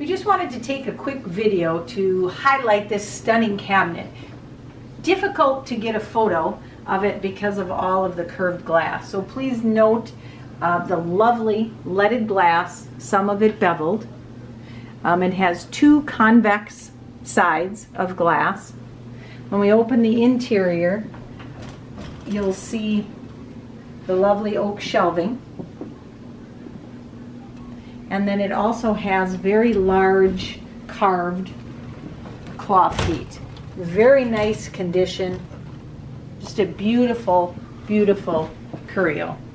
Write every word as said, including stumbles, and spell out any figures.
We just wanted to take a quick video to highlight this stunning cabinet. Difficult to get a photo of it because of all of the curved glass. So please note uh, the lovely leaded glass, some of it beveled. Um, it has two convex sides of glass. When we open the interior, you'll see the lovely oak shelving. And then it also has very large carved cloth feet. Very nice condition. Just a beautiful, beautiful curio.